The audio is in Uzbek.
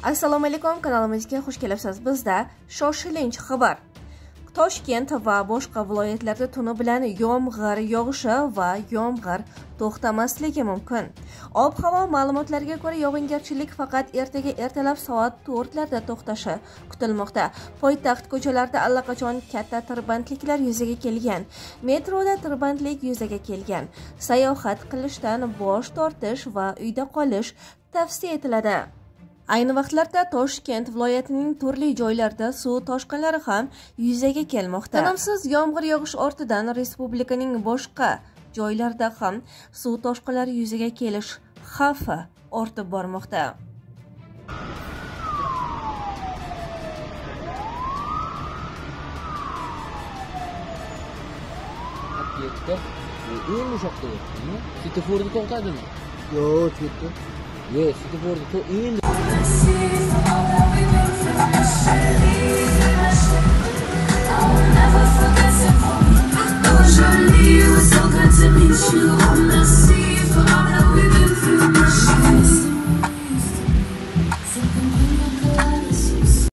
Assalomu alaykum, kanalimizga xush kelibsiz. Bizda shoshilinch xabar. Toshkent va boshqa viloyatlarda tuni bilan yomg'ir yog'ishi va yomg'ir to'xtamasligi mumkin. Ob-havo ma'lumotlariga ko'ra, yog'ingarchilik faqat ertaga ertalab soat 4 larda to'xtashi kutilmoqda. Poytaxt ko'chalarida allaqachon katta tirbandliklar yuzaga kelgan. Metroda tirbandlik yuzaga kelgan. Sayohat qilishdan bosh tortish va uyda qolish tavsiya etiladi. Ayni vaqtlarda Toshkent viloyatining turli joylarida suv toshqinlari ham yuzaga kelmoqda. Tinimsiz yomg'ir yog'ish ortidan respublikaning boshqa joylarida ham suv toshqinlari yuzaga kelish xavfi ortib bormoqda. Svetoforda to'xtadimi? Yo'q, ketdi. Yo'q, svetoforda endi It was so good to meet you.